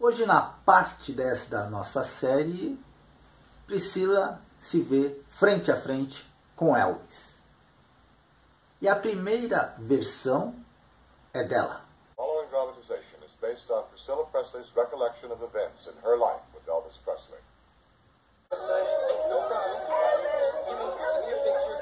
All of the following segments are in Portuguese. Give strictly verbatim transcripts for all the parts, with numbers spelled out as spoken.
Hoje, na parte desta nossa série, Priscila se vê frente a frente com Elvis. E a primeira versão é dela. The following dramatization is based on Priscilla Presley's recollection of events in her life with Elvis Presley. No problem. Give me, give me a picture.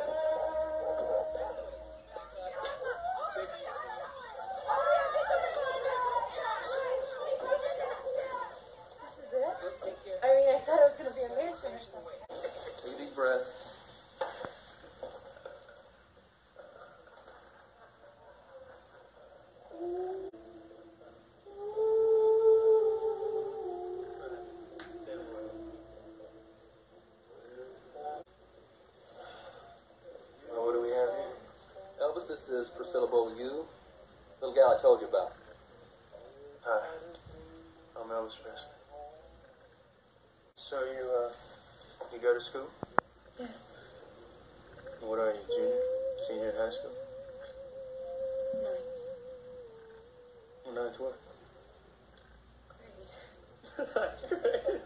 This is it? I mean, I thought it was going to be a mansion or something. Take a deep breath. Well, what do we have here? Elvis, this is Priscilla Beaulieu, little gal I told you about. Hi, I'm Elvis Presley. So you, uh, you go to school? Yes. What are you, junior? Senior in high school? Ninth Ninth what? grade.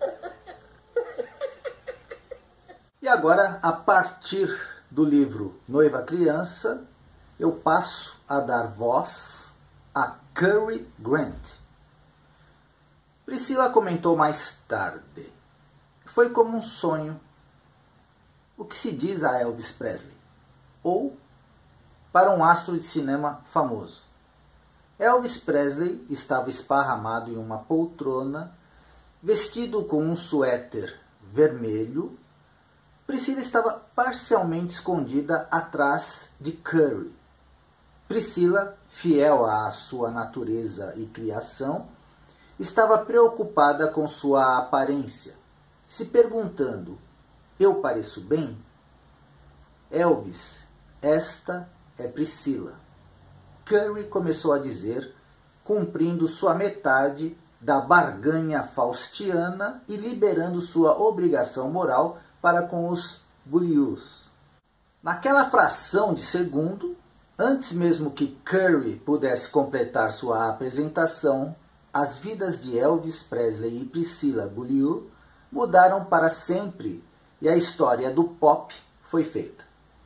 E agora, a partir do livro Noiva Criança, eu passo a dar voz a Cary Grant. Priscila comentou mais tarde. Foi como um sonho. O que se diz a Elvis Presley? Ou para um astro de cinema famoso. Elvis Presley estava esparramado em uma poltrona, vestido com um suéter vermelho. Priscila estava parcialmente escondida atrás de Cary. Priscila, fiel à sua natureza e criação, estava preocupada com sua aparência, se perguntando: eu pareço bem? Elvis, esta é Priscila. Cary começou a dizer, cumprindo sua metade da barganha faustiana e liberando sua obrigação moral para com os Beaulieus. Naquela fração de segundo, antes mesmo que Cary pudesse completar sua apresentação, as vidas de Elvis Presley e Priscilla Beaulieu mudaram para sempre e a história do pop foi feita.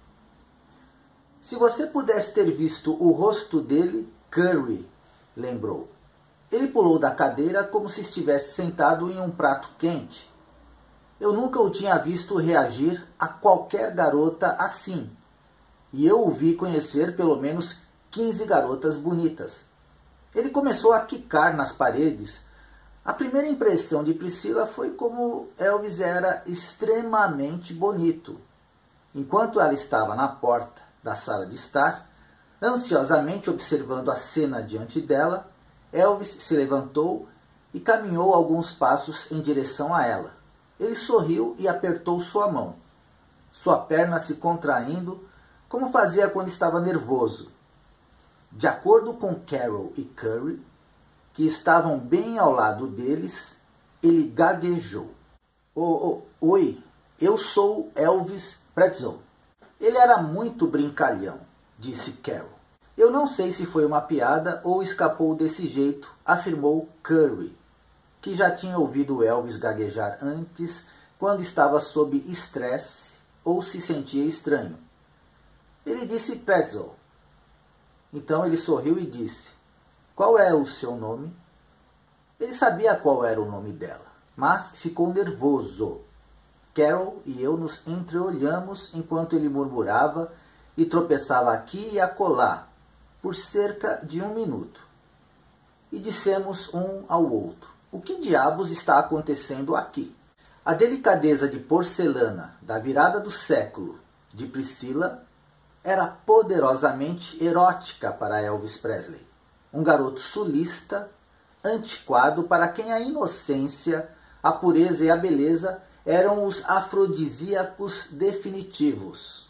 Se você pudesse ter visto o rosto dele, Cary lembrou. Ele pulou da cadeira como se estivesse sentado em um prato quente. Eu nunca o tinha visto reagir a qualquer garota assim. E eu o vi conhecer pelo menos quinze garotas bonitas. Ele começou a quicar nas paredes. A primeira impressão de Priscila foi como Elvis era extremamente bonito. Enquanto ela estava na porta da sala de estar, ansiosamente observando a cena diante dela, Elvis se levantou e caminhou alguns passos em direção a ela. Ele sorriu e apertou sua mão, sua perna se contraindo, como fazia quando estava nervoso. De acordo com Carol e Cary, que estavam bem ao lado deles, ele gaguejou. Oh, oh, oi, eu sou Elvis Presley. Ele era muito brincalhão, disse Carol. Eu não sei se foi uma piada ou escapou desse jeito, afirmou Cary, que já tinha ouvido Elvis gaguejar antes, quando estava sob estresse ou se sentia estranho. Ele disse Pretzel. Então ele sorriu e disse: qual é o seu nome? Ele sabia qual era o nome dela, mas ficou nervoso. Carol e eu nos entreolhamos enquanto ele murmurava e tropeçava aqui e acolá, por cerca de um minuto. E dissemos um ao outro: o que diabos está acontecendo aqui? A delicadeza de porcelana da virada do século de Priscila era poderosamente erótica para Elvis Presley, um garoto sulista, antiquado para quem a inocência, a pureza e a beleza eram os afrodisíacos definitivos.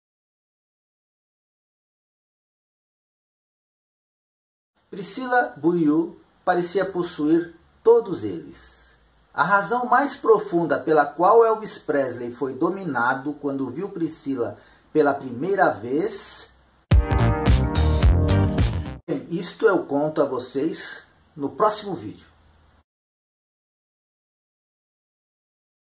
Priscilla Beaulieu parecia possuir todos eles. A razão mais profunda pela qual Elvis Presley foi dominado quando viu Priscila pela primeira vez, isto eu conto a vocês no próximo vídeo.